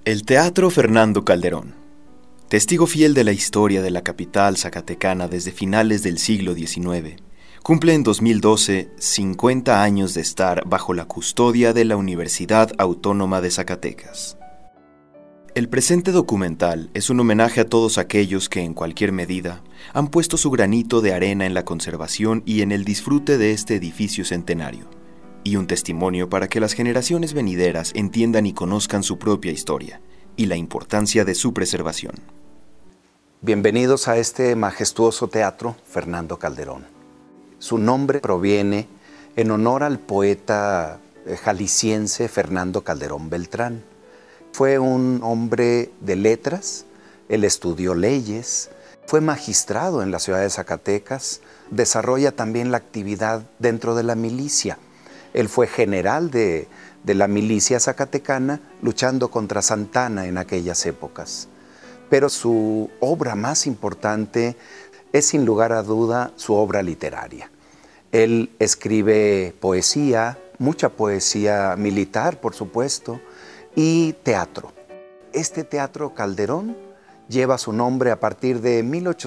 El Teatro Fernando Calderón, testigo fiel de la historia de la capital zacatecana desde finales del siglo XIX, cumple en 2012 50 años de estar bajo la custodia de la Universidad Autónoma de Zacatecas. El presente documental es un homenaje a todos aquellos que, en cualquier medida, han puesto su granito de arena en la conservación y en el disfrute de este edificio centenario, y un testimonio para que las generaciones venideras entiendan y conozcan su propia historia y la importancia de su preservación. Bienvenidos a este majestuoso teatro Fernando Calderón. Su nombre proviene en honor al poeta jalisciense Fernando Calderón Beltrán. Fue un hombre de letras, él estudió leyes, fue magistrado en la ciudad de Zacatecas, desarrolla también la actividad dentro de la milicia. Él fue general de la milicia zacatecana, luchando contra Santana en aquellas épocas. Pero su obra más importante es, sin lugar a duda, su obra literaria. Él escribe poesía, mucha poesía militar, por supuesto, y teatro. Este Teatro Calderón lleva su nombre a partir de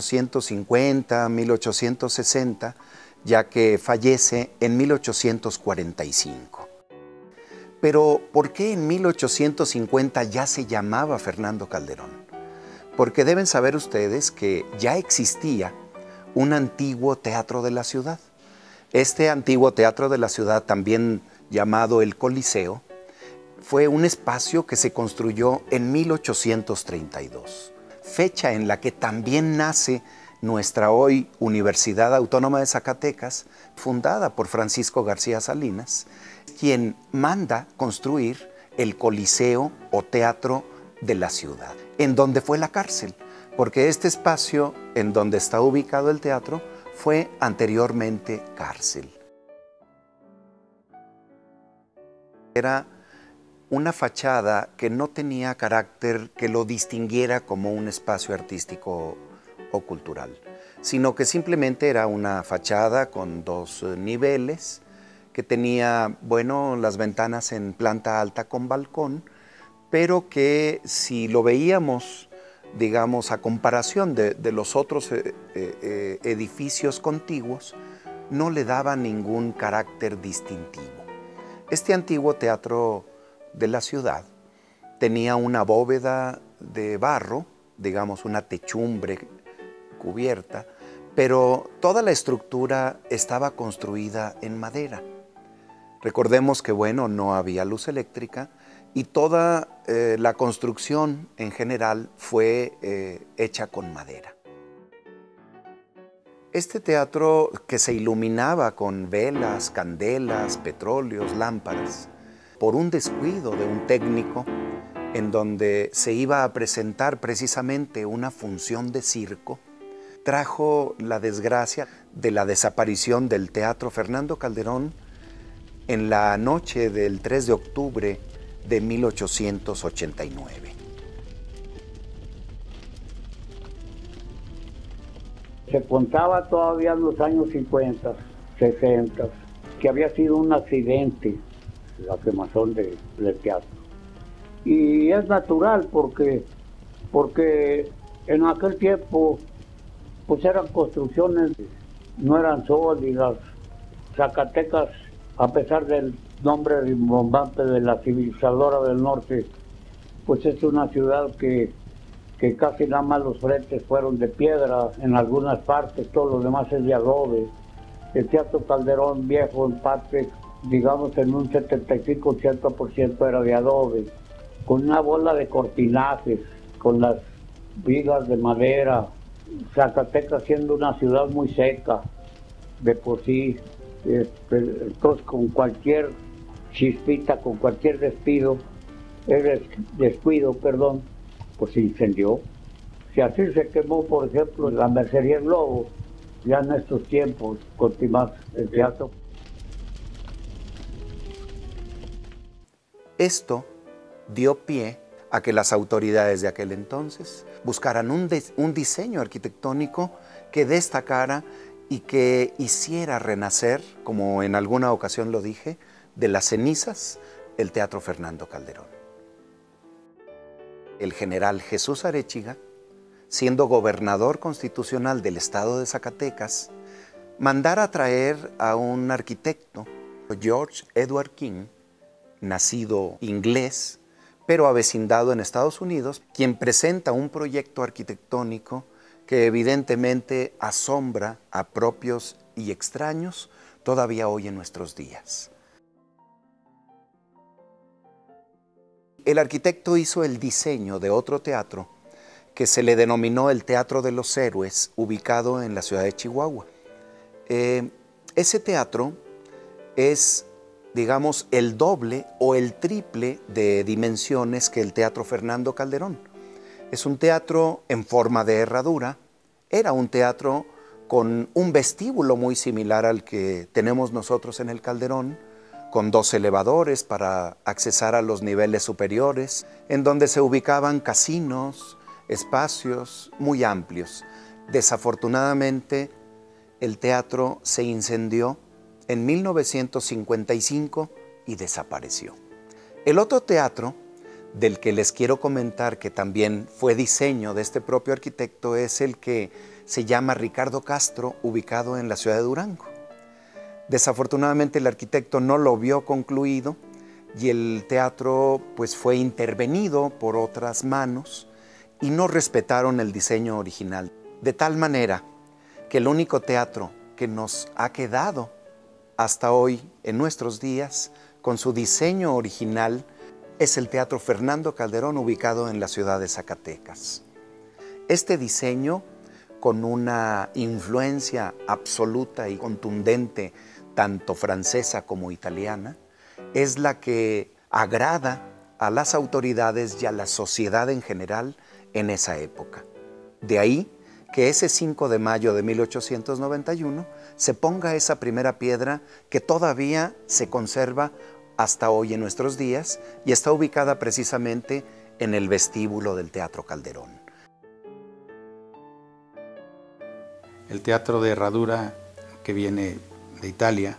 1850, 1860, ya que fallece en 1845. Pero, ¿por qué en 1850 ya se llamaba Fernando Calderón? Porque deben saber ustedes que ya existía un antiguo teatro de la ciudad. Este antiguo teatro de la ciudad, también llamado el Coliseo, fue un espacio que se construyó en 1832, fecha en la que también nace nuestra hoy Universidad Autónoma de Zacatecas, fundada por Francisco García Salinas, quien manda construir el Coliseo o Teatro de la Ciudad, en donde fue la cárcel, porque este espacio en donde está ubicado el teatro fue anteriormente cárcel. Era una fachada que no tenía carácter que lo distinguiera como un espacio artístico o cultural, sino que simplemente era una fachada con dos niveles que tenía, bueno, las ventanas en planta alta con balcón, pero que si lo veíamos, digamos, a comparación de los otros edificios contiguos, no le daba ningún carácter distintivo. Este antiguo teatro de la ciudad tenía una bóveda de barro, digamos una techumbre cubierta, pero toda la estructura estaba construida en madera. Recordemos que, bueno, no había luz eléctrica y toda la construcción en general fue hecha con madera. Este teatro, que se iluminaba con velas, candelas, petróleos, lámparas, por un descuido de un técnico en donde se iba a presentar precisamente una función de circo, trajo la desgracia de la desaparición del Teatro Fernando Calderón en la noche del 3 de octubre de 1889. Se contaba todavía en los años 50, 60, que había sido un accidente la quemazón del teatro. Y es natural porque en aquel tiempo pues eran construcciones, no eran sólidas. Zacatecas, a pesar del nombre rimbombante de la civilizadora del norte, pues es una ciudad que casi nada más los frentes fueron de piedra en algunas partes, todo lo demás es de adobe. El Teatro Calderón viejo, en parte, digamos en un 75-80% era de adobe, con una bola de cortinajes, con las vigas de madera. Zacatecas siendo una ciudad muy seca de por sí, entonces con cualquier chispita, con cualquier descuido, pues se incendió. Si así se quemó, por ejemplo, la Mercería El Globo, ya en estos tiempos, continuar el teatro. Esto dio pie a que las autoridades de aquel entonces buscaran un diseño arquitectónico que destacara y que hiciera renacer, como en alguna ocasión lo dije, de las cenizas el Teatro Fernando Calderón. el general Jesús Arechiga, siendo gobernador constitucional del estado de Zacatecas, mandara a traer a un arquitecto, George Edward King, nacido inglés, pero avecindado en Estados Unidos, quien presenta un proyecto arquitectónico que evidentemente asombra a propios y extraños todavía hoy en nuestros días. El arquitecto hizo el diseño de otro teatro que se le denominó el Teatro de los Héroes, ubicado en la ciudad de Chihuahua. Ese teatro es, digamos, el doble o el triple de dimensiones que el Teatro Fernando Calderón. Es un teatro en forma de herradura. Era un teatro con un vestíbulo muy similar al que tenemos nosotros en el Calderón, con 2 elevadores para accesar a los niveles superiores, en donde se ubicaban casinos, espacios muy amplios. Desafortunadamente, el teatro se incendió en 1955 y desapareció. El otro teatro del que les quiero comentar, que también fue diseño de este propio arquitecto, es el que se llama Ricardo Castro, ubicado en la ciudad de Durango. Desafortunadamente el arquitecto no lo vio concluido y el teatro pues fue intervenido por otras manos y no respetaron el diseño original. De tal manera que el único teatro que nos ha quedado hasta hoy en nuestros días con su diseño original es el Teatro Fernando Calderón, ubicado en la ciudad de Zacatecas. Este diseño, con una influencia absoluta y contundente, tanto francesa como italiana, es la que agrada a las autoridades y a la sociedad en general en esa época. De ahí que ese 5 de mayo de 1891 se ponga esa primera piedra que todavía se conserva hasta hoy en nuestros días y está ubicada precisamente en el vestíbulo del Teatro Calderón. El teatro de herradura que viene de Italia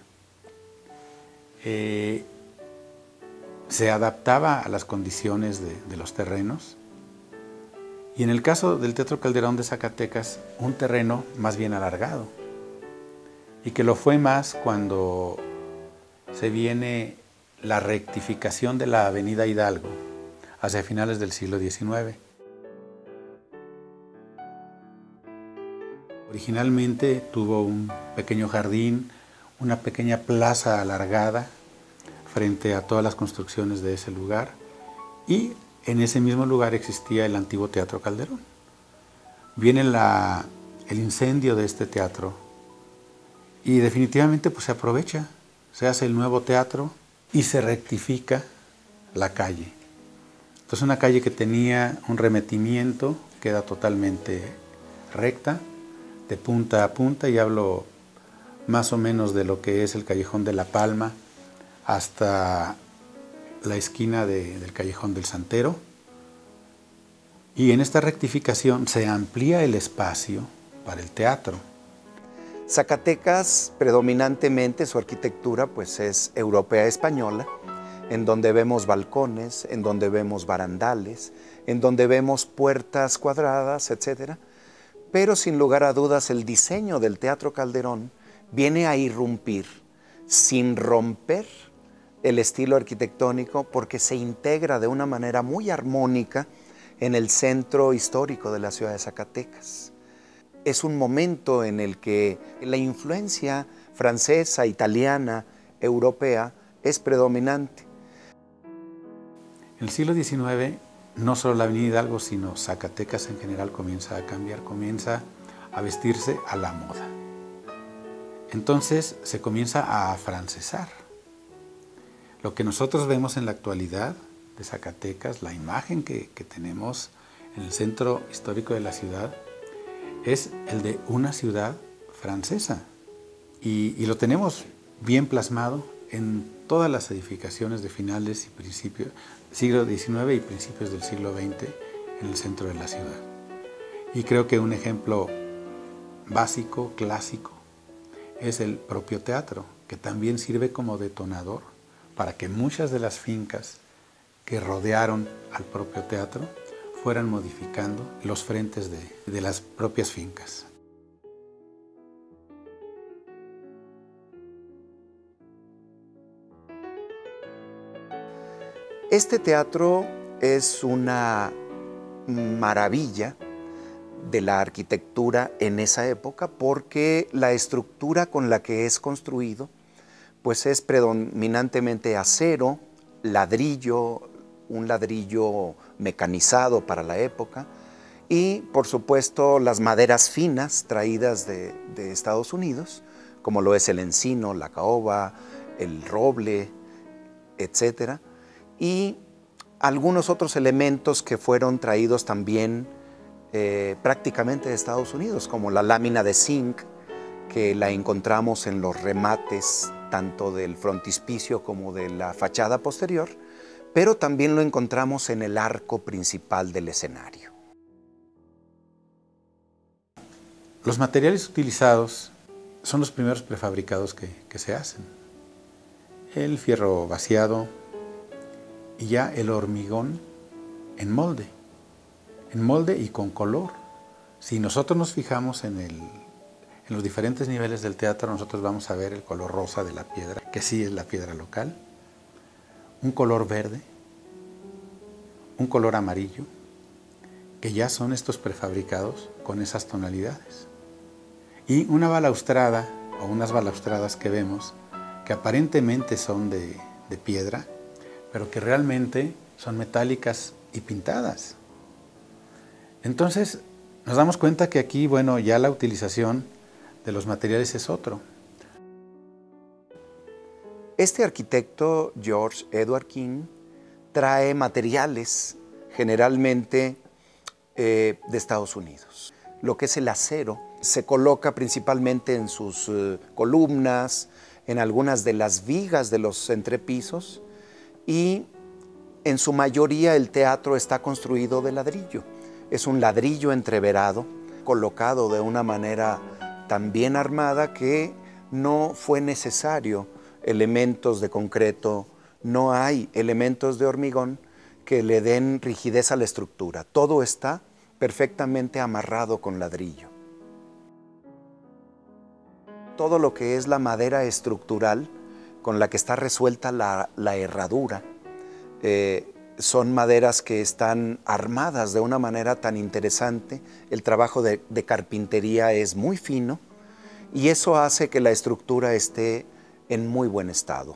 se adaptaba a las condiciones de los terrenos, y en el caso del Teatro Calderón de Zacatecas, un terreno más bien alargado, y que lo fue más cuando se viene la rectificación de la avenida Hidalgo hacia finales del siglo XIX. Originalmente tuvo un pequeño jardín, una pequeña plaza alargada frente a todas las construcciones de ese lugar, y en ese mismo lugar existía el antiguo Teatro Calderón. Viene el incendio de este teatro y definitivamente pues se aprovecha, se hace el nuevo teatro y se rectifica la calle. Entonces una calle que tenía un remetimiento queda totalmente recta, de punta a punta, y hablo más o menos de lo que es el Callejón de la Palma hasta la esquina del Callejón del Santero. Y en esta rectificación se amplía el espacio para el teatro. Zacatecas, predominantemente su arquitectura pues es europea española, en donde vemos balcones, en donde vemos barandales, en donde vemos puertas cuadradas, etc. Pero sin lugar a dudas el diseño del Teatro Calderón viene a irrumpir, sin romper el estilo arquitectónico, porque se integra de una manera muy armónica en el centro histórico de la ciudad de Zacatecas. Es un momento en el que la influencia francesa, italiana, europea es predominante. En el siglo XIX, no solo la avenida Hidalgo, sino Zacatecas en general comienza a cambiar, comienza a vestirse a la moda. Entonces se comienza a afrancesar. Lo que nosotros vemos en la actualidad de Zacatecas, la imagen que tenemos en el centro histórico de la ciudad, es el de una ciudad francesa. Y lo tenemos bien plasmado en todas las edificaciones de finales y principios del siglo XIX y principios del siglo XX en el centro de la ciudad. Y creo que un ejemplo básico, clásico, es el propio teatro, que también sirve como detonador para que muchas de las fincas que rodearon al propio teatro fueran modificando los frentes de las propias fincas. Este teatro es una maravilla de la arquitectura en esa época porque la estructura con la que es construido pues es predominantemente acero, ladrillo, un ladrillo mecanizado para la época y por supuesto las maderas finas traídas de Estados Unidos, como lo es el encino, la caoba, el roble, etcétera, y algunos otros elementos que fueron traídos también prácticamente de Estados Unidos, como la lámina de zinc, que la encontramos en los remates tanto del frontispicio como de la fachada posterior, pero también lo encontramos en el arco principal del escenario. Los materiales utilizados son los primeros prefabricados que se hacen. El fierro vaciado y ya el hormigón en molde y con color. Si nosotros nos fijamos en los diferentes niveles del teatro, nosotros vamos a ver el color rosa de la piedra, que sí es la piedra local, un color verde, un color amarillo, que ya son estos prefabricados con esas tonalidades. Y una balaustrada o unas balaustradas que vemos que aparentemente son de piedra, pero que realmente son metálicas y pintadas. Entonces nos damos cuenta que aquí, bueno, ya la utilización de los materiales es otro. Este arquitecto, George Edward King, trae materiales generalmente de Estados Unidos. Lo que es el acero se coloca principalmente en sus columnas, en algunas de las vigas de los entrepisos y en su mayoría el teatro está construido de ladrillo. Es un ladrillo entreverado, colocado de una manera tan bien armada que no fue necesario elementos de concreto, no hay elementos de hormigón que le den rigidez a la estructura. Todo está perfectamente amarrado con ladrillo. Todo lo que es la madera estructural con la que está resuelta la herradura, son maderas que están armadas de una manera tan interesante. El trabajo de carpintería es muy fino y eso hace que la estructura esté en muy buen estado.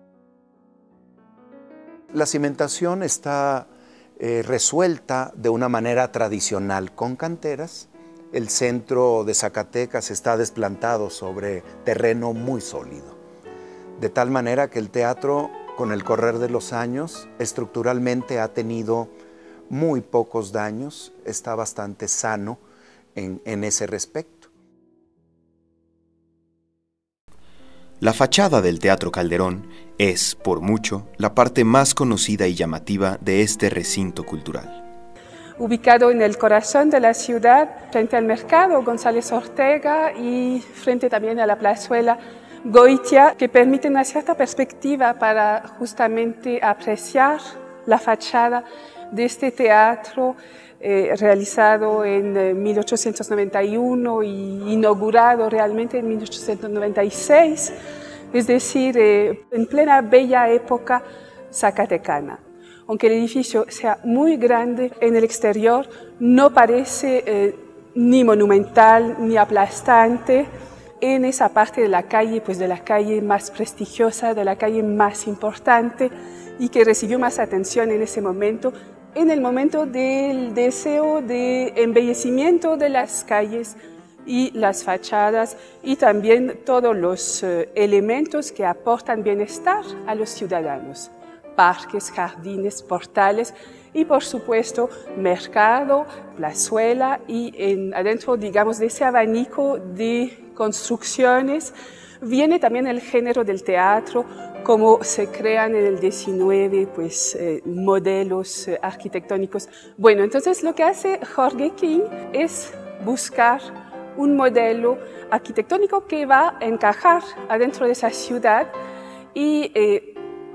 La cimentación está resuelta de una manera tradicional con canteras. El centro de Zacatecas está desplantado sobre terreno muy sólido, de tal manera que el teatro, con el correr de los años, estructuralmente ha tenido muy pocos daños, está bastante sano en ese respecto. La fachada del Teatro Calderón es, por mucho, la parte más conocida y llamativa de este recinto cultural. Ubicado en el corazón de la ciudad, frente al mercado González Ortega y frente también a la plazuela Goitia, que permite una cierta perspectiva para justamente apreciar la fachada de este teatro realizado en 1891 y inaugurado realmente en 1896, es decir, en plena bella época zacatecana. Aunque el edificio sea muy grande, en el exterior no parece ni monumental ni aplastante. En esa parte de la calle, pues de la calle más prestigiosa, de la calle más importante y que recibió más atención en ese momento, en el momento del deseo de embellecimiento de las calles y las fachadas y también todos los elementos que aportan bienestar a los ciudadanos. Parques, jardines, portales y por supuesto mercado, plazuela y adentro, digamos, de ese abanico de construcciones viene también el género del teatro, como se crean en el 19 pues, modelos arquitectónicos. Bueno, entonces lo que hace Jorge King es buscar un modelo arquitectónico que va a encajar adentro de esa ciudad y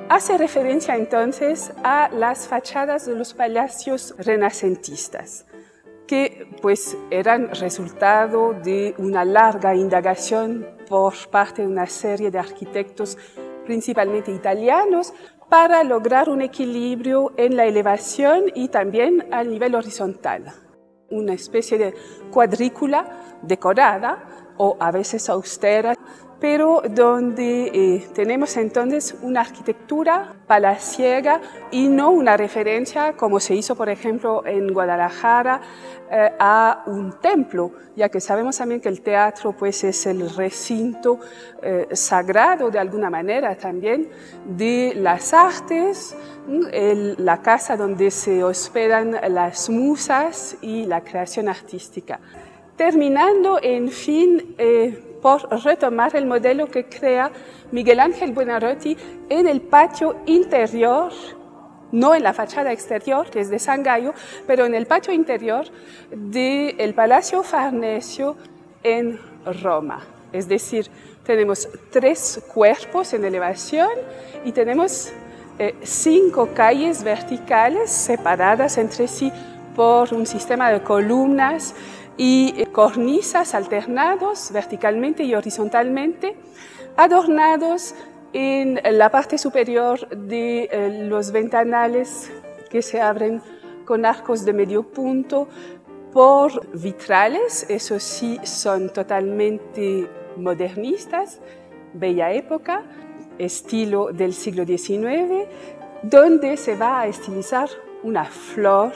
hace referencia entonces a las fachadas de los palacios renacentistas, que pues eran resultado de una larga indagación por parte de una serie de arquitectos, principalmente italianos, para lograr un equilibrio en la elevación y también al nivel horizontal. Una especie de cuadrícula decorada o a veces austera, pero donde tenemos entonces una arquitectura palaciega y no una referencia, como se hizo por ejemplo en Guadalajara, a un templo, ya que sabemos también que el teatro pues, es el recinto sagrado de alguna manera también de las artes, la casa donde se hospedan las musas y la creación artística. Terminando, en fin, por retomar el modelo que crea Miguel Ángel Buonarroti en el patio interior, no en la fachada exterior, que es de San Gallo, pero en el patio interior del Palacio Farnesio en Roma. Es decir, tenemos 3 cuerpos en elevación y tenemos 5 calles verticales separadas entre sí por un sistema de columnas y cornisas alternados verticalmente y horizontalmente, adornados en la parte superior de los ventanales que se abren con arcos de medio punto por vitrales, eso sí son totalmente modernistas, bella época, estilo del siglo XIX, donde se va a estilizar una flor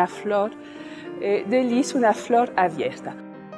de lis, una flor abierta.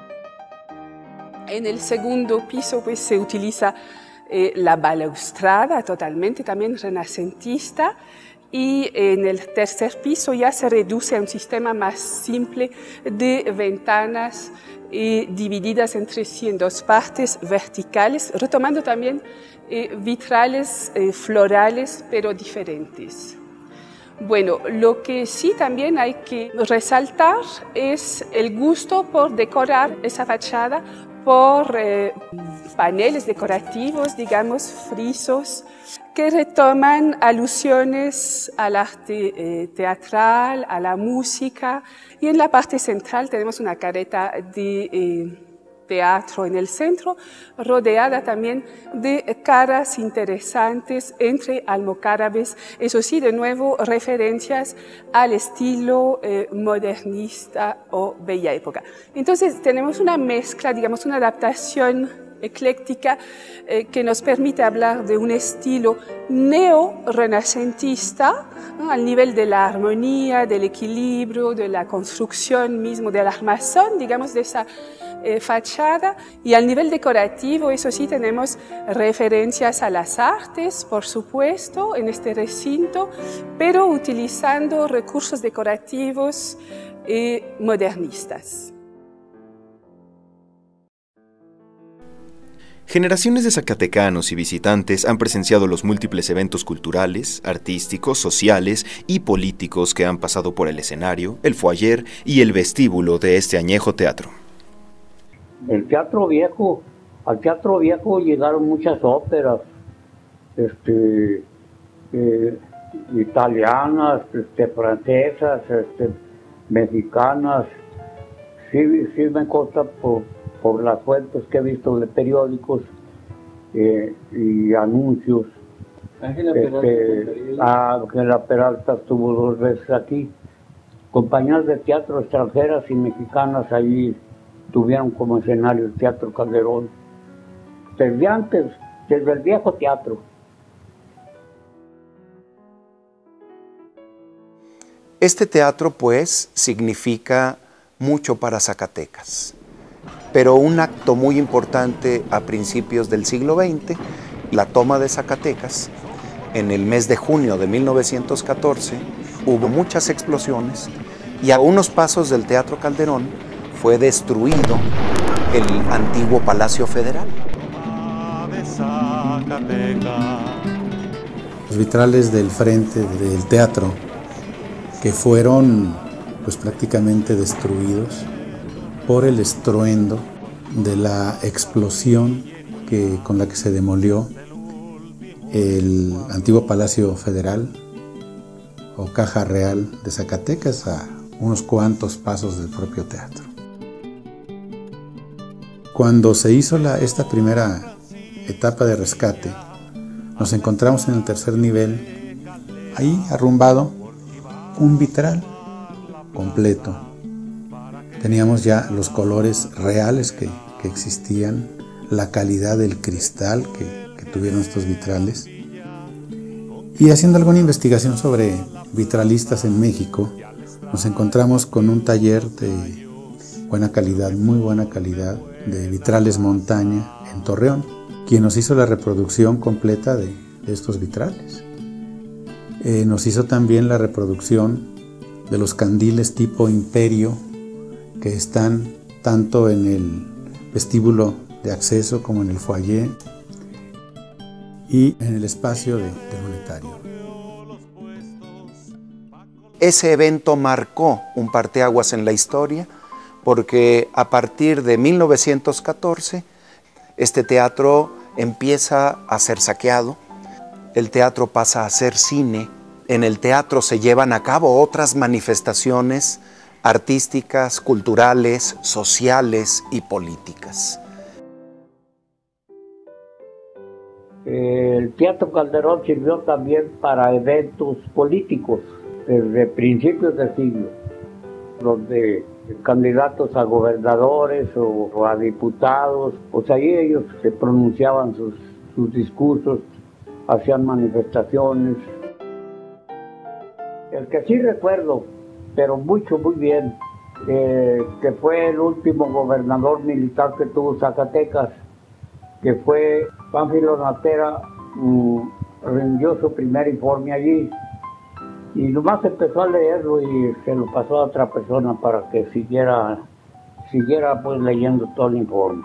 En el segundo piso pues, se utiliza la balaustrada totalmente, también renacentista, y en el tercer piso ya se reduce a un sistema más simple de ventanas divididas entre sí en 2 partes verticales, retomando también vitrales florales pero diferentes. Bueno, lo que sí también hay que resaltar es el gusto por decorar esa fachada por paneles decorativos, digamos, frisos, que retoman alusiones al arte teatral, a la música, y en la parte central tenemos una careta de teatro en el centro, rodeada también de caras interesantes entre almocárabes, eso sí, de nuevo referencias al estilo modernista o bella época. Entonces tenemos una mezcla, digamos una adaptación ecléctica que nos permite hablar de un estilo neo-renacentista, ¿no? Al nivel de la armonía, del equilibrio, de la construcción mismo, del armazón, digamos, de esa fachada, y al nivel decorativo, eso sí, tenemos referencias a las artes, por supuesto, en este recinto, pero utilizando recursos decorativos modernistas. Generaciones de zacatecanos y visitantes han presenciado los múltiples eventos culturales, artísticos, sociales y políticos que han pasado por el escenario, el foyer y el vestíbulo de este añejo teatro. El teatro viejo, al teatro viejo llegaron muchas óperas, italianas, francesas, mexicanas. Sí me consta por las fuentes que he visto de periódicos y anuncios. Ángela Peralta estuvo 2 veces aquí. Compañías de teatro extranjeras y mexicanas allí tuvieron como escenario el Teatro Calderón. Desde antes, desde el viejo teatro. Este teatro, pues, significa mucho para Zacatecas. Pero un acto muy importante a principios del siglo XX, la toma de Zacatecas, en el mes de junio de 1914, hubo muchas explosiones y a unos pasos del Teatro Calderón fue destruido el antiguo Palacio Federal. Los vitrales del frente del teatro, que fueron pues prácticamente destruidos por el estruendo de la explosión con la que se demolió el antiguo Palacio Federal o Caja Real de Zacatecas, a unos cuantos pasos del propio teatro. Cuando se hizo esta primera etapa de rescate, nos encontramos en el tercer nivel, ahí arrumbado, un vitral completo. Teníamos ya los colores reales que existían, la calidad del cristal que tuvieron estos vitrales. Y haciendo alguna investigación sobre vitralistas en México, nos encontramos con un taller de buena calidad, muy buena calidad, de Vitrales Montaña en Torreón, quien nos hizo la reproducción completa de estos vitrales. Nos hizo también la reproducción de los candiles tipo Imperio que están tanto en el vestíbulo de acceso como en el foyer y en el espacio del monetario. Ese evento marcó un parteaguas en la historia porque a partir de 1914 este teatro empieza a ser saqueado, el teatro pasa a ser cine, en el teatro se llevan a cabo otras manifestaciones artísticas, culturales, sociales y políticas. El Teatro Calderón sirvió también para eventos políticos desde principios del siglo, donde candidatos a gobernadores o a diputados, pues ahí ellos se pronunciaban sus discursos, hacían manifestaciones. El que sí recuerdo, pero muy bien, que fue el último gobernador militar que tuvo Zacatecas, que fue Pánfilo Natera, rindió su primer informe allí y nomás empezó a leerlo y se lo pasó a otra persona para que siguiera pues leyendo todo el informe.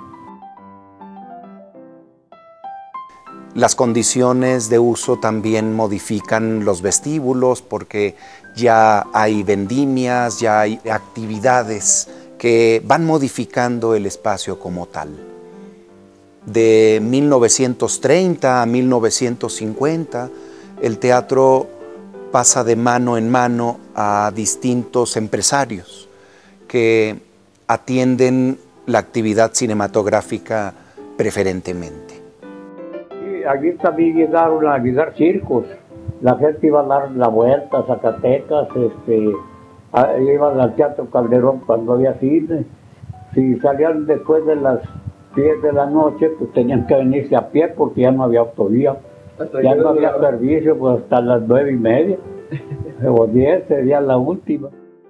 Las condiciones de uso también modifican los vestíbulos porque ya hay vendimias, ya hay actividades que van modificando el espacio como tal. De 1930 a 1950, el teatro pasa de mano en mano a distintos empresarios que atienden la actividad cinematográfica preferentemente. Y allí también llegaron a llegar circos. La gente iba a dar la vuelta a Zacatecas, iban al Teatro Calderón cuando había cine. Si salían después de las 10 de la noche, pues tenían que venirse a pie porque ya no había autovía. Ya no había servicio pues hasta las 9:30 o 10 sería la última.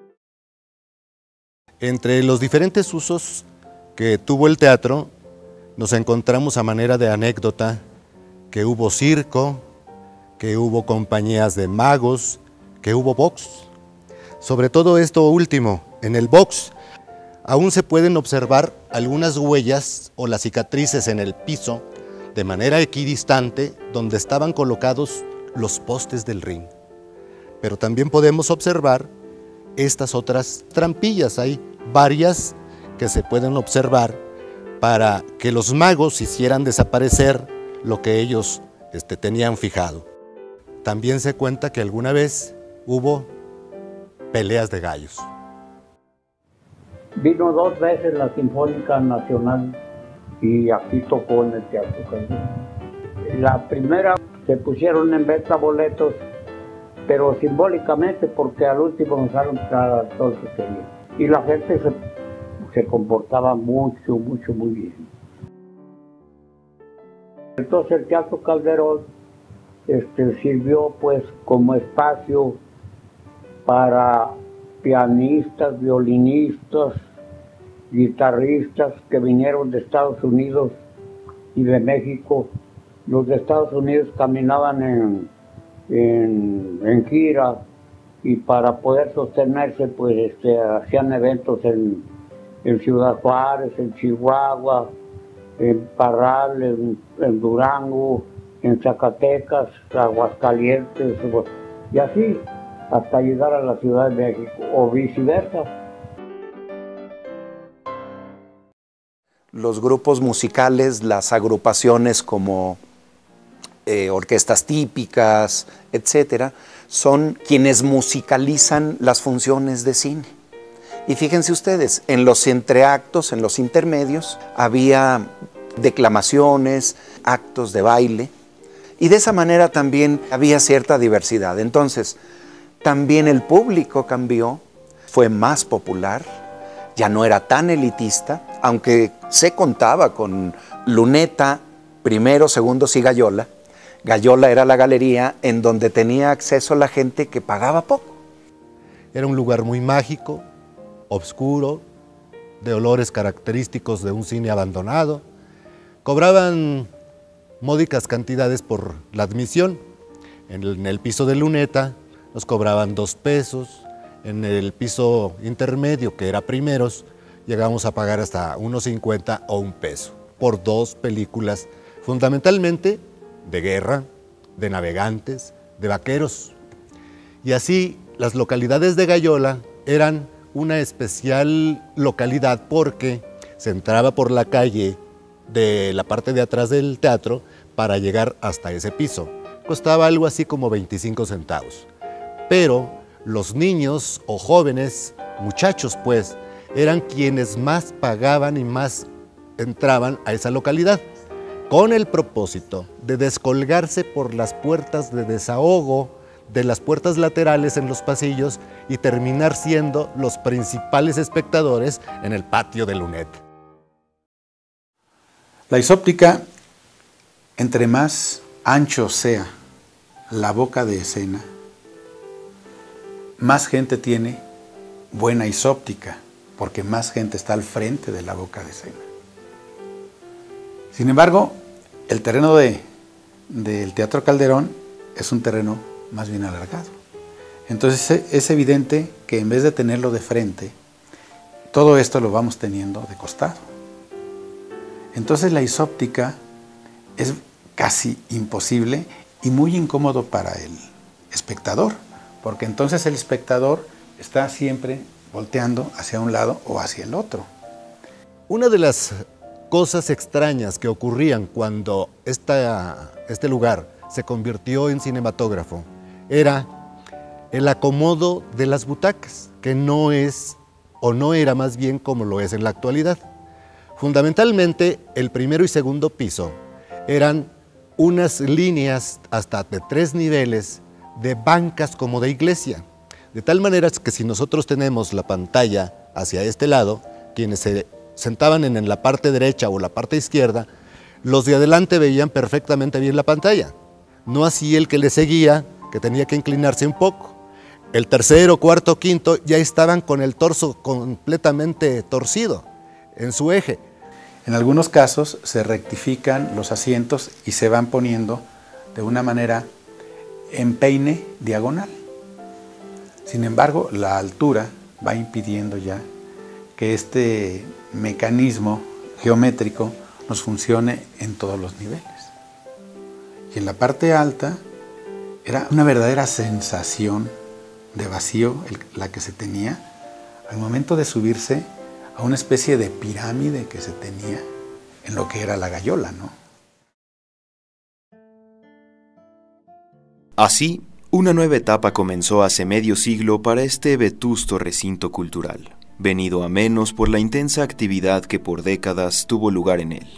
Entre los diferentes usos que tuvo el teatro, nos encontramos a manera de anécdota que hubo circo, que hubo compañías de magos, que hubo box. Sobre todo esto último, en el box, aún se pueden observar algunas huellas o las cicatrices en el piso de manera equidistante donde estaban colocados los postes del ring. Pero también podemos observar estas otras trampillas. Hay varias que se pueden observar para que los magos hicieran desaparecer lo que ellos tenían fijado. También se cuenta que alguna vez hubo peleas de gallos. Vino 2 veces la Sinfónica Nacional y aquí tocó en el Teatro Calderón. La primera se pusieron en venta boletos, pero simbólicamente porque al último nos dejaron entrar a todo el que quería. Y la gente se comportaba muy bien. Entonces el Teatro Calderón sirvió pues como espacio para pianistas, violinistas, guitarristas que vinieron de Estados Unidos y de México. Los de Estados Unidos caminaban en gira y para poder sostenerse pues hacían eventos en Ciudad Juárez, en Chihuahua, en Parral, en Durango, en Zacatecas, Aguascalientes y así hasta llegar a la Ciudad de México o viceversa. Los grupos musicales, las agrupaciones como orquestas típicas, etcétera, son quienes musicalizan las funciones de cine. Y fíjense ustedes, en los entreactos, en los intermedios, había declamaciones, actos de baile, y de esa manera también había cierta diversidad. Entonces, también el público cambió, fue más popular, ya no era tan elitista, aunque se contaba con luneta, primero, segundos y gallola. Gallola era la galería en donde tenía acceso la gente que pagaba poco. Era un lugar muy mágico, oscuro, de olores característicos de un cine abandonado. Cobraban módicas cantidades por la admisión. En el piso de luneta nos cobraban 2 pesos, en el piso intermedio, que era primeros, llegamos a pagar hasta 1.50 o 1 peso por 2 películas, fundamentalmente de guerra, de navegantes, de vaqueros. Y así las localidades de Gallola eran una especial localidad porque se entraba por la calle de la parte de atrás del teatro para llegar hasta ese piso. Costaba algo así como 25 centavos. Pero los niños o jóvenes, muchachos pues, eran quienes más pagaban y más entraban a esa localidad, con el propósito de descolgarse por las puertas de desahogo, de las puertas laterales en los pasillos y terminar siendo los principales espectadores en el patio de Lunet. La isóptica, entre más ancho sea la boca de escena, más gente tiene buena isóptica, porque más gente está al frente de la boca de escena. Sin embargo, el terreno del Teatro Calderón es un terreno más bien alargado. Entonces es evidente que en vez de tenerlo de frente, todo esto lo vamos teniendo de costado. Entonces la isóptica es casi imposible y muy incómodo para el espectador, porque entonces el espectador está siempre volteando hacia un lado o hacia el otro. Una de las cosas extrañas que ocurrían cuando este lugar se convirtió en cinematógrafo era el acomodo de las butacas, que no es, o no era más bien como lo es en la actualidad. Fundamentalmente, el primero y segundo piso eran unas líneas hasta de 3 niveles de bancas como de iglesia, de tal manera que si nosotros tenemos la pantalla hacia este lado, quienes se sentaban en la parte derecha o la parte izquierda, los de adelante veían perfectamente bien la pantalla, no así el que le seguía, que tenía que inclinarse un poco. El tercero, cuarto, quinto ya estaban con el torso completamente torcido en su eje. En algunos casos se rectifican los asientos y se van poniendo de una manera en peine diagonal. Sin embargo, la altura va impidiendo ya que este mecanismo geométrico nos funcione en todos los niveles. Y en la parte alta era una verdadera sensación de vacío la que se tenía al momento de subirse a una especie de pirámide que se tenía en lo que era la Gallola, ¿no? Así, una nueva etapa comenzó hace medio siglo para este vetusto recinto cultural, venido a menos por la intensa actividad que por décadas tuvo lugar en él.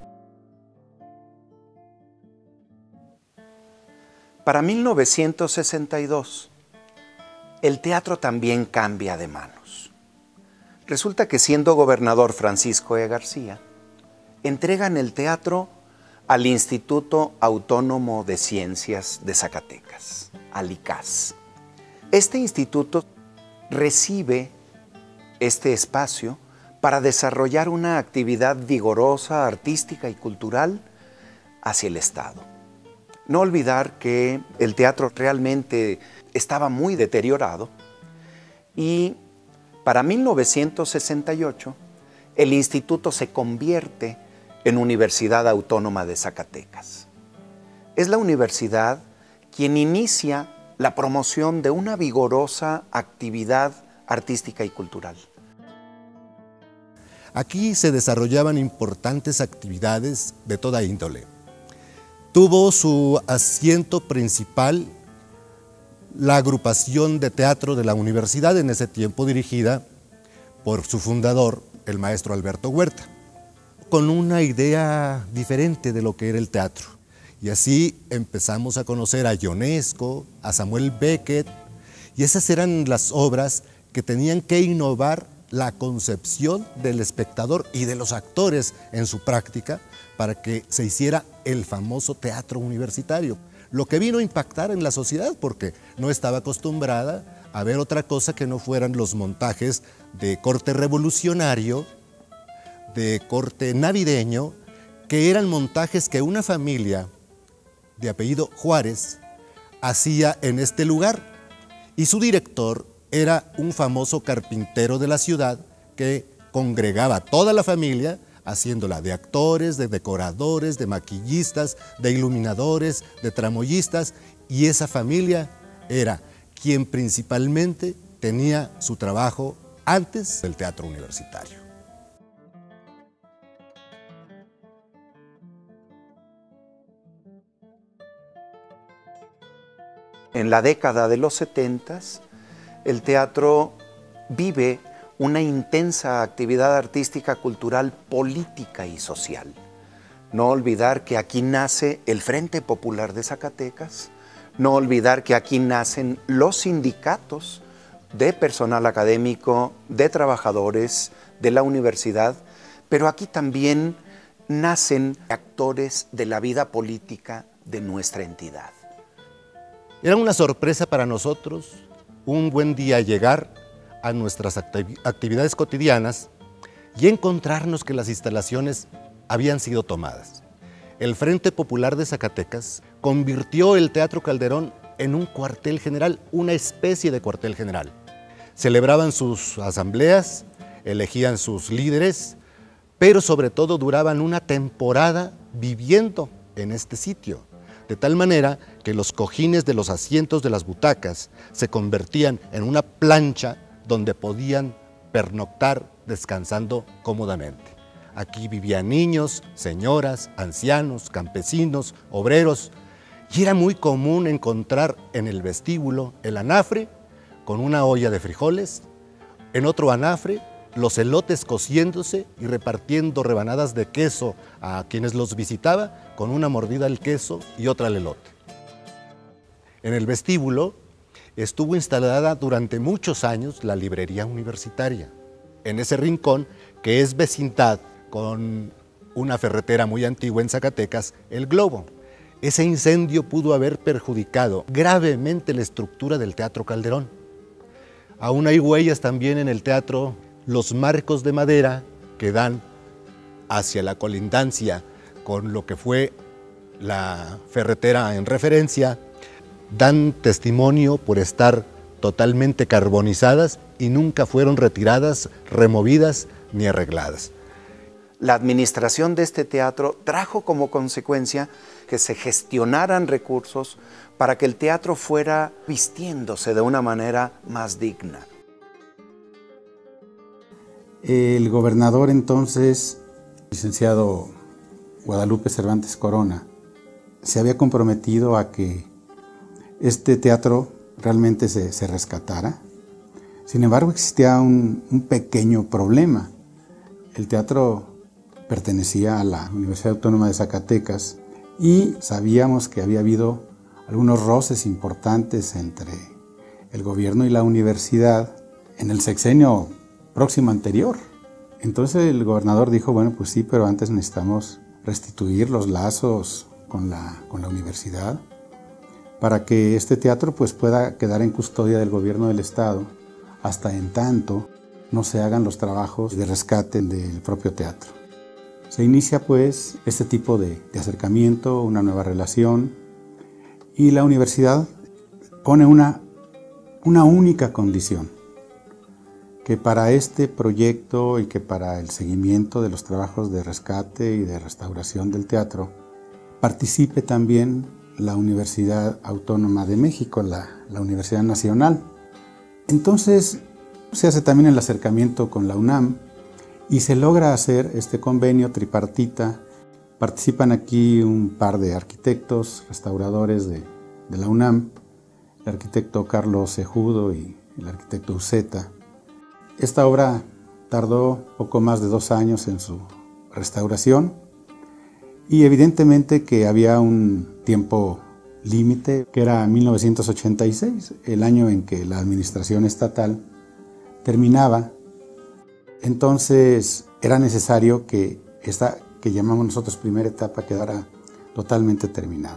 Para 1962, el teatro también cambia de manos. Resulta que siendo gobernador Francisco E. García, entregan el teatro al Instituto Autónomo de Ciencias de Zacatecas, al ICAZ. Este instituto recibe este espacio para desarrollar una actividad vigorosa, artística y cultural hacia el Estado. No olvidar que el teatro realmente estaba muy deteriorado y para 1968 el instituto se convierte en Universidad Autónoma de Zacatecas. Es la universidad quien inicia la promoción de una vigorosa actividad artística y cultural. Aquí se desarrollaban importantes actividades de toda índole. Tuvo su asiento principal la agrupación de teatro de la universidad, en ese tiempo dirigida por su fundador, el maestro Alberto Huerta, con una idea diferente de lo que era el teatro. Y así empezamos a conocer a Ionesco, a Samuel Beckett, y esas eran las obras que tenían que innovar la concepción del espectador y de los actores en su práctica para que se hiciera el famoso teatro universitario. Lo que vino a impactar en la sociedad porque no estaba acostumbrada a ver otra cosa que no fueran los montajes de corte revolucionario, de corte navideño, que eran montajes que una familia de apellido Juárez hacía en este lugar, y su director era un famoso carpintero de la ciudad que congregaba a toda la familia, haciéndola de actores, de decoradores, de maquillistas, de iluminadores, de tramoyistas, y esa familia era quien principalmente tenía su trabajo antes del teatro universitario. En la década de los 70s, el teatro vive una intensa actividad artística, cultural, política y social. No olvidar que aquí nace el Frente Popular de Zacatecas, no olvidar que aquí nacen los sindicatos de personal académico, de trabajadores de la universidad, pero aquí también nacen actores de la vida política de nuestra entidad. Era una sorpresa para nosotros un buen día llegar a nuestras actividades cotidianas y encontrarnos que las instalaciones habían sido tomadas. El Frente Popular de Zacatecas convirtió el Teatro Calderón en un cuartel general, una especie de cuartel general. Celebraban sus asambleas, elegían sus líderes, pero sobre todo duraban una temporada viviendo en este sitio, de tal manera que los cojines de los asientos de las butacas se convertían en una plancha donde podían pernoctar descansando cómodamente. Aquí vivían niños, señoras, ancianos, campesinos, obreros, y era muy común encontrar en el vestíbulo el anafre con una olla de frijoles, en otro anafre los elotes cociéndose y repartiendo rebanadas de queso a quienes los visitaba, con una mordida al queso y otra al elote. En el vestíbulo estuvo instalada durante muchos años la librería universitaria. En ese rincón, que es vecindad con una ferretera muy antigua en Zacatecas, El Globo. Ese incendio pudo haber perjudicado gravemente la estructura del Teatro Calderón. Aún hay huellas también en el teatro, los marcos de madera que dan hacia la colindancia con lo que fue la ferretera en referencia, dan testimonio por estar totalmente carbonizadas y nunca fueron retiradas, removidas ni arregladas. La administración de este teatro trajo como consecuencia que se gestionaran recursos para que el teatro fuera vistiéndose de una manera más digna. El gobernador entonces, licenciado Guadalupe Cervantes Corona, se había comprometido a que este teatro realmente se rescatara. Sin embargo, existía un pequeño problema. El teatro pertenecía a la Universidad Autónoma de Zacatecas y sabíamos que había habido algunos roces importantes entre el gobierno y la universidad en el sexenio próximo anterior. Entonces el gobernador dijo, bueno, pues sí, pero antes necesitamos restituir los lazos con la universidad para que este teatro pues pueda quedar en custodia del gobierno del estado hasta en tanto no se hagan los trabajos de rescate del propio teatro. Se inicia pues este tipo de acercamiento, una nueva relación, y la universidad pone una única condición, que para este proyecto y que para el seguimiento de los trabajos de rescate y de restauración del teatro participe también la Universidad Autónoma de México, la Universidad Nacional. Entonces se hace también el acercamiento con la UNAM y se logra hacer este convenio tripartita Participan aquí un par de arquitectos, restauradores de la UNAM, el arquitecto Carlos Cejudo y el arquitecto Uceta. Esta obra tardó poco más de 2 años en su restauración y evidentemente que había un tiempo límite, que era 1986, el año en que la administración estatal terminaba. Entonces era necesario que esta que llamamos nosotros primera etapa quedara totalmente terminado.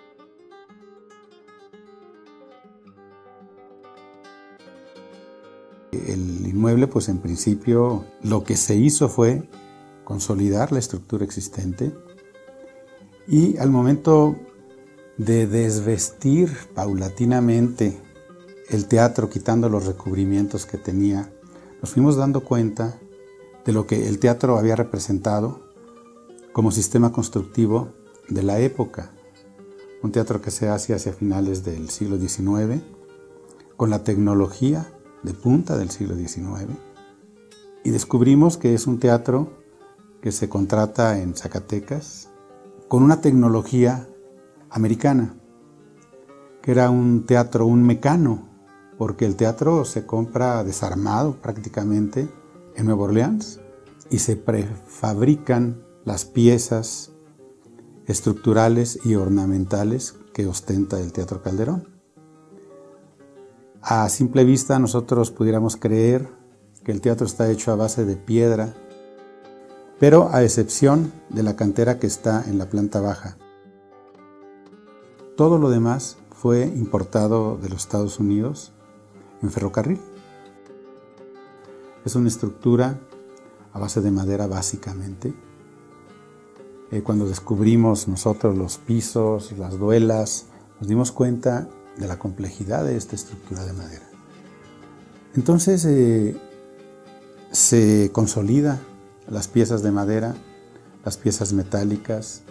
El inmueble, pues en principio, lo que se hizo fue consolidar la estructura existente y al momento de desvestir paulatinamente el teatro, quitando los recubrimientos que tenía, nos fuimos dando cuenta de lo que el teatro había representado como sistema constructivo de la época. Un teatro que se hace hacia finales del siglo XIX, con la tecnología de punta del siglo XIX, y descubrimos que es un teatro que se contrata en Zacatecas con una tecnología americana, que era un teatro, un mecano, porque el teatro se compra desarmado prácticamente en Nueva Orleans y se prefabrican las piezas estructurales y ornamentales que ostenta el Teatro Calderón. A simple vista nosotros pudiéramos creer que el teatro está hecho a base de piedra, pero a excepción de la cantera que está en la planta baja. Todo lo demás fue importado de los Estados Unidos en ferrocarril. Es una estructura a base de madera básicamente. Cuando descubrimos nosotros los pisos, las duelas, nos dimos cuenta de la complejidad de esta estructura de madera. Entonces se consolida las piezas de madera, las piezas metálicas,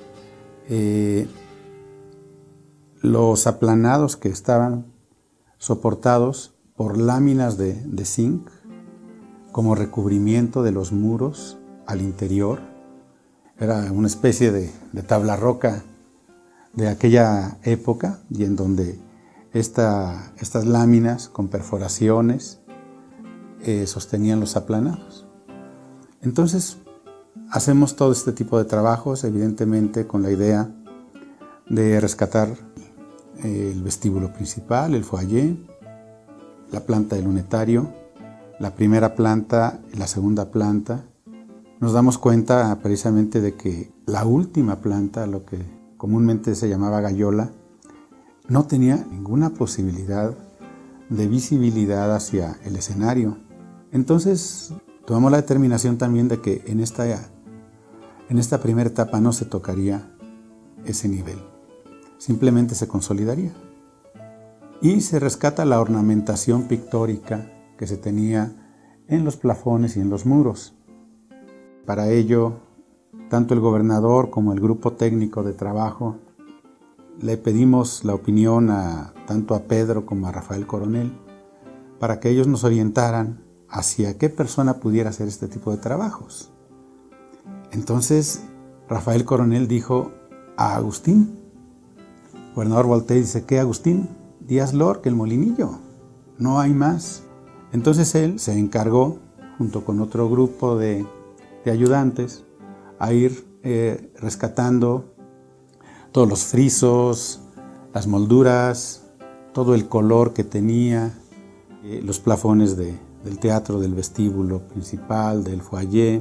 los aplanados que estaban soportados por láminas de zinc como recubrimiento de los muros al interior. Era una especie de tabla roca de aquella época y en donde estas láminas con perforaciones sostenían los aplanados. Entonces hacemos todo este tipo de trabajos, evidentemente con la idea de rescatar el vestíbulo principal, el foyer, la planta del lunetario, la primera planta y la segunda planta. Nos damos cuenta precisamente de que la última planta, lo que comúnmente se llamaba gallola, no tenía ninguna posibilidad de visibilidad hacia el escenario. Entonces tomamos la determinación también de que en esta primera etapa no se tocaría ese nivel, simplemente se consolidaría. Y se rescata la ornamentación pictórica que se tenía en los plafones y en los muros. Para ello, tanto el gobernador como el grupo técnico de trabajo le pedimos la opinión tanto a Pedro como a Rafael Coronel para que ellos nos orientaran hacia qué persona pudiera hacer este tipo de trabajos. Entonces, Rafael Coronel dijo a Agustín. El gobernador voltea y dice, ¿qué Agustín? Díaz Lorca, el Molinillo, no hay más. Entonces él se encargó, junto con otro grupo de ayudantes, a ir rescatando todos los frisos, las molduras, todo el color que tenía, los plafones del teatro, del vestíbulo principal, del foyer,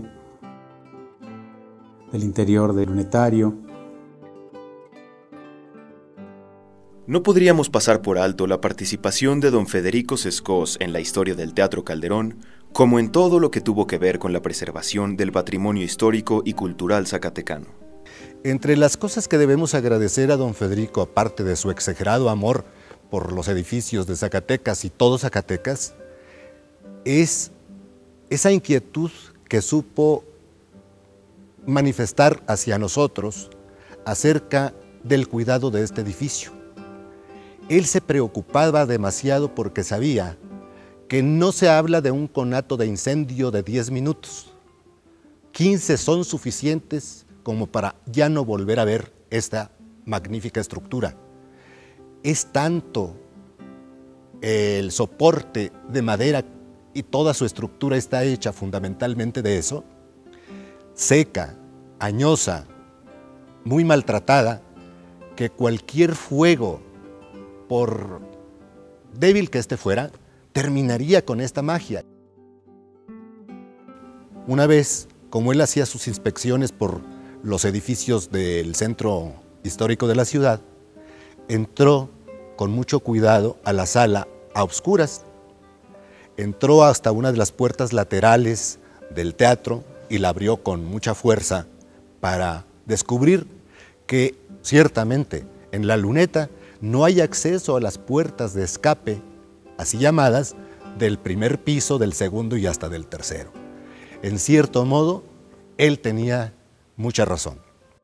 del interior del lunetario. No podríamos pasar por alto la participación de don Federico Sescós en la historia del Teatro Calderón, como en todo lo que tuvo que ver con la preservación del patrimonio histórico y cultural zacatecano. Entre las cosas que debemos agradecer a don Federico, aparte de su exagerado amor por los edificios de Zacatecas y todo Zacatecas, es esa inquietud que supo manifestar hacia nosotros acerca del cuidado de este edificio. Él se preocupaba demasiado porque sabía que no se habla de un conato de incendio de 10 minutos. 15 son suficientes como para ya no volver a ver esta magnífica estructura. Es tanto el soporte de madera y toda su estructura está hecha fundamentalmente de eso, seca, añosa, muy maltratada, que cualquier fuego, por débil que éste fuera, terminaría con esta magia. Una vez, como él hacía sus inspecciones por los edificios del centro histórico de la ciudad, entró con mucho cuidado a la sala a oscuras. Entró hasta una de las puertas laterales del teatro y la abrió con mucha fuerza para descubrir que ciertamente en la luneta no hay acceso a las puertas de escape, así llamadas, del primer piso, del segundo y hasta del tercero. En cierto modo, él tenía mucha razón.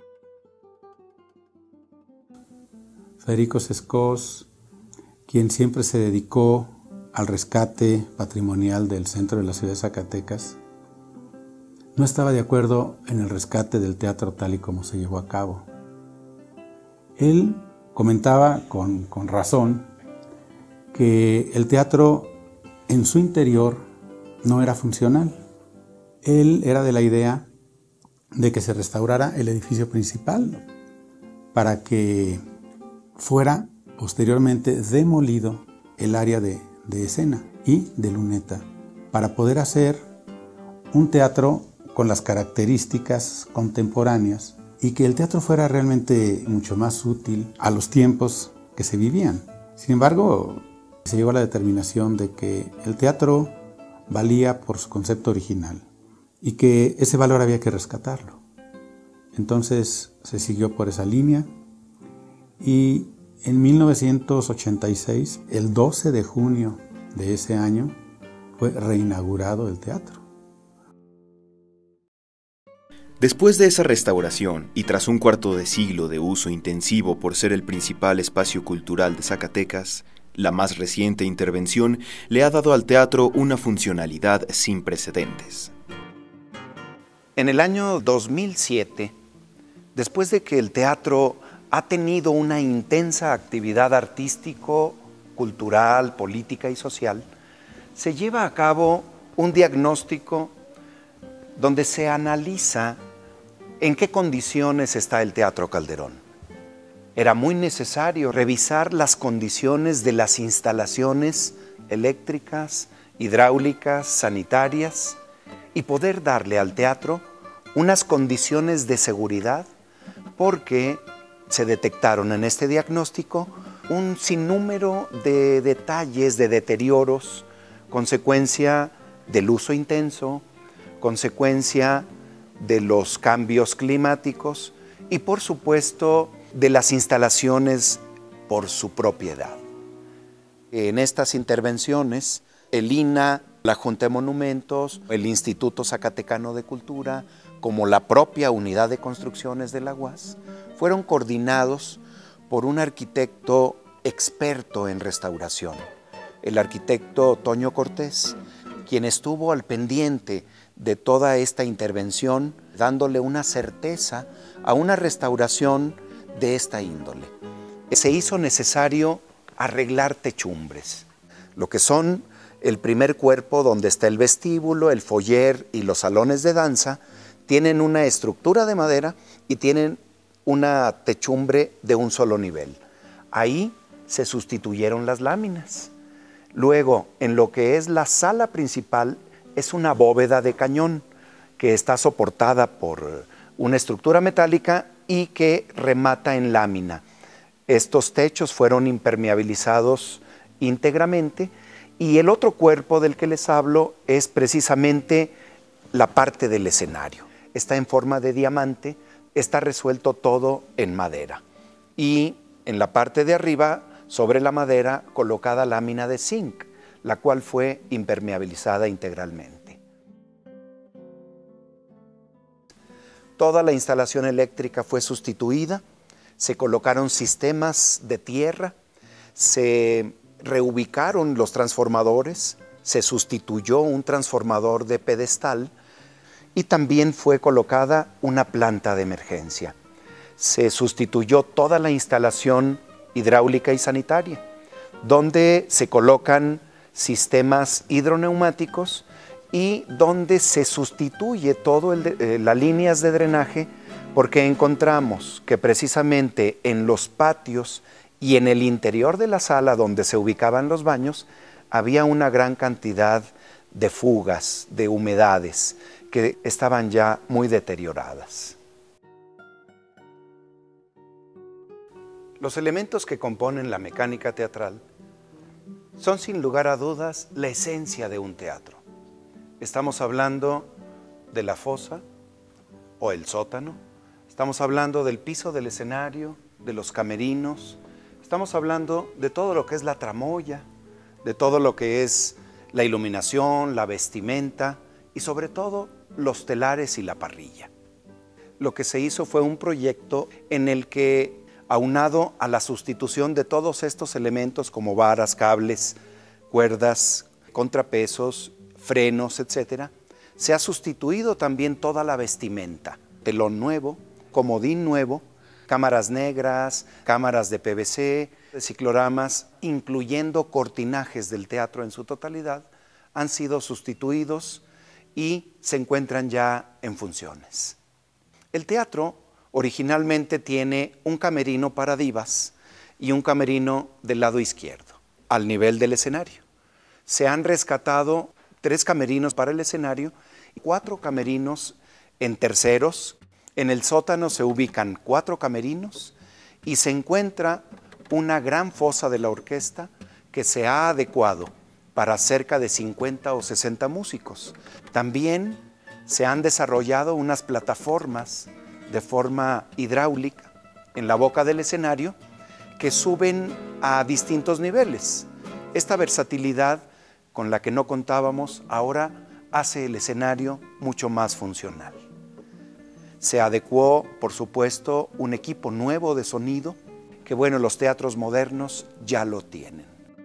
Federico Sescós, quien siempre se dedicó al rescate patrimonial del centro de la ciudad de Zacatecas, no estaba de acuerdo en el rescate del teatro tal y como se llevó a cabo. Él comentaba con razón que el teatro en su interior no era funcional. Él era de la idea de que se restaurara el edificio principal para que fuera posteriormente demolido el área de escena y de luneta para poder hacer un teatro con las características contemporáneas y que el teatro fuera realmente mucho más útil a los tiempos que se vivían. Sin embargo, se llegó a la determinación de que el teatro valía por su concepto original y que ese valor había que rescatarlo. Entonces se siguió por esa línea y en 1986, el 12 de junio de ese año, fue reinaugurado el teatro. Después de esa restauración y tras un cuarto de siglo de uso intensivo por ser el principal espacio cultural de Zacatecas, la más reciente intervención le ha dado al teatro una funcionalidad sin precedentes. En el año 2007, después de que el teatro ha tenido una intensa actividad artístico, cultural, política y social, se lleva a cabo un diagnóstico donde se analiza en qué condiciones está el Teatro Calderón. Era muy necesario revisar las condiciones de las instalaciones eléctricas, hidráulicas, sanitarias y poder darle al teatro unas condiciones de seguridad porque se detectaron en este diagnóstico un sinnúmero de detalles, de deterioros, consecuencia del uso intenso, consecuencia de los cambios climáticos y por supuesto de las instalaciones por su propiedad. En estas intervenciones, el INAH, la Junta de Monumentos, el Instituto Zacatecano de Cultura, como la propia Unidad de Construcciones de la UAS, fueron coordinados por un arquitecto experto en restauración, el arquitecto Toño Cortés, quien estuvo al pendiente de toda esta intervención, dándole una certeza a una restauración de esta índole. Se hizo necesario arreglar techumbres, lo que son el primer cuerpo donde está el vestíbulo, el foyer y los salones de danza, tienen una estructura de madera y tienen una techumbre de un solo nivel. Ahí se sustituyeron las láminas. Luego, en lo que es la sala principal, es una bóveda de cañón que está soportada por una estructura metálica y que remata en lámina. Estos techos fueron impermeabilizados íntegramente y el otro cuerpo del que les hablo es precisamente la parte del escenario. Está en forma de diamante, está resuelto todo en madera y en la parte de arriba, sobre la madera, colocada lámina de zinc, la cual fue impermeabilizada integralmente. Toda la instalación eléctrica fue sustituida, se colocaron sistemas de tierra, se reubicaron los transformadores, se sustituyó un transformador de pedestal y también fue colocada una planta de emergencia. Se sustituyó toda la instalación hidráulica y sanitaria, donde se colocan sistemas hidroneumáticos y donde se sustituye todo las líneas de drenaje, porque encontramos que precisamente en los patios y en el interior de la sala donde se ubicaban los baños había una gran cantidad de fugas, de humedades que estaban ya muy deterioradas. Los elementos que componen la mecánica teatral son sin lugar a dudas la esencia de un teatro. Estamos hablando de la fosa o el sótano, estamos hablando del piso del escenario, de los camerinos, estamos hablando de todo lo que es la tramoya, de todo lo que es la iluminación, la vestimenta y sobre todo los telares y la parrilla. Lo que se hizo fue un proyecto en el que, aunado a la sustitución de todos estos elementos como varas, cables, cuerdas, contrapesos, frenos, etc., se ha sustituido también toda la vestimenta. Telón nuevo, comodín nuevo, cámaras negras, cámaras de PVC, de cicloramas, incluyendo cortinajes del teatro en su totalidad, han sido sustituidos y se encuentran ya en funciones. El teatro originalmente tiene un camerino para divas y un camerino del lado izquierdo, al nivel del escenario. Se han rescatado 3 camerinos para el escenario y 4 camerinos en terceros. En el sótano se ubican 4 camerinos y se encuentra una gran fosa de la orquesta que se ha adecuado para cerca de 50 o 60 músicos. También se han desarrollado unas plataformas de forma hidráulica en la boca del escenario que suben a distintos niveles. Esta versatilidad con la que no contábamos ahora hace el escenario mucho más funcional. Se adecuó, por supuesto, un equipo nuevo de sonido que, bueno, los teatros modernos ya lo tienen.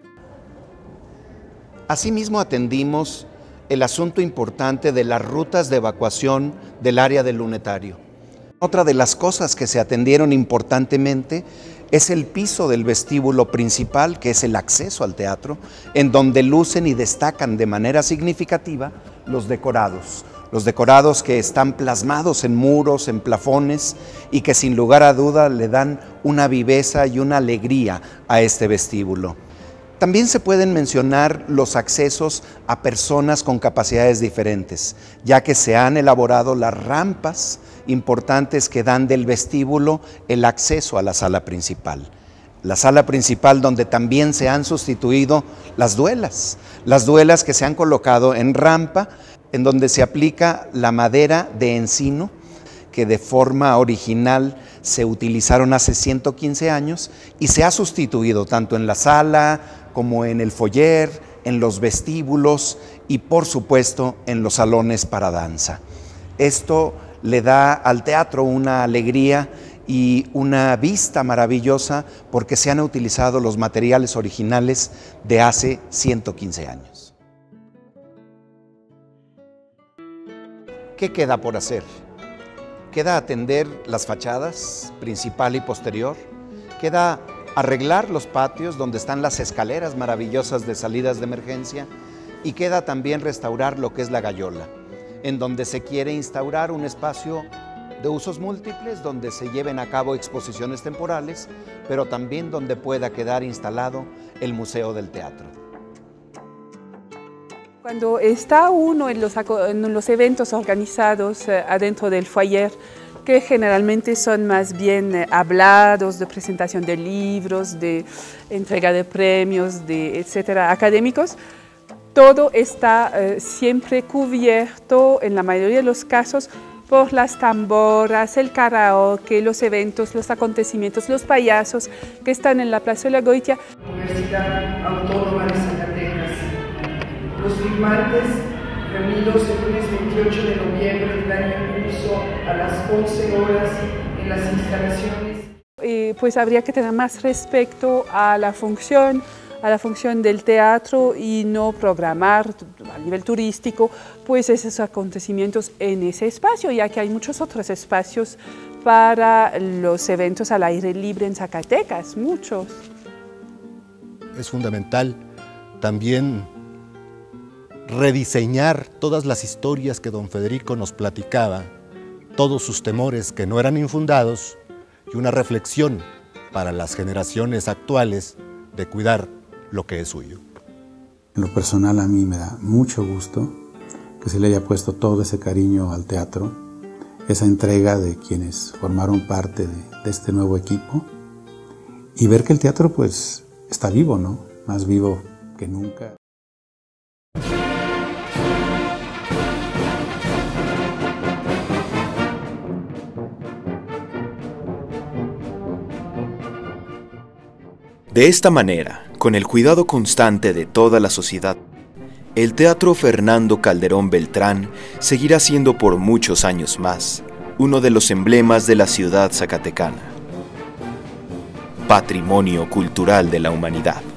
Asimismo, atendimos el asunto importante de las rutas de evacuación del área del lunetario. Otra de las cosas que se atendieron importantemente es el piso del vestíbulo principal, que es el acceso al teatro, en donde lucen y destacan de manera significativa los decorados que están plasmados en muros, en plafones, y que sin lugar a duda le dan una viveza y una alegría a este vestíbulo. También se pueden mencionar los accesos a personas con capacidades diferentes, ya que se han elaborado las rampas importantes que dan del vestíbulo el acceso a la sala principal. La sala principal donde también se han sustituido las duelas que se han colocado en rampa, en donde se aplica la madera de encino, que de forma original se utilizaron hace 115 años y se ha sustituido tanto en la sala como en el foyer, en los vestíbulos y por supuesto en los salones para danza. Esto le da al teatro una alegría y una vista maravillosa porque se han utilizado los materiales originales de hace 115 años. ¿Qué queda por hacer? Queda atender las fachadas principal y posterior, queda arreglar los patios donde están las escaleras maravillosas de salidas de emergencia y queda también restaurar lo que es la gallola, en donde se quiere instaurar un espacio de usos múltiples, donde se lleven a cabo exposiciones temporales, pero también donde pueda quedar instalado el Museo del Teatro. Cuando está uno en los eventos organizados adentro del foyer, que generalmente son más bien hablados, de presentación de libros, de entrega de premios, etcétera, académicos, todo está siempre cubierto, en la mayoría de los casos, por las tamboras, el karaoke, los eventos, los acontecimientos, los payasos que están en la Plazuela Goitia. Universidad Autónoma de Zacatecas. Los firmantes reunidos el lunes 28 de noviembre del año en curso a las 11 horas en las instalaciones. Pues habría que tener más respeto a la función, a la función del teatro y no programar a nivel turístico pues esos acontecimientos en ese espacio, ya que hay muchos otros espacios para los eventos al aire libre en Zacatecas, muchos. Es fundamental también rediseñar todas las historias que don Federico nos platicaba, todos sus temores que no eran infundados y una reflexión para las generaciones actuales de cuidar lo que es suyo. En lo personal a mí me da mucho gusto que se le haya puesto todo ese cariño al teatro, esa entrega de quienes formaron parte de este nuevo equipo y ver que el teatro pues está vivo, ¿no? Más vivo que nunca. De esta manera, con el cuidado constante de toda la sociedad, el Teatro Fernando Calderón Beltrán seguirá siendo por muchos años más uno de los emblemas de la ciudad zacatecana. Patrimonio cultural de la humanidad.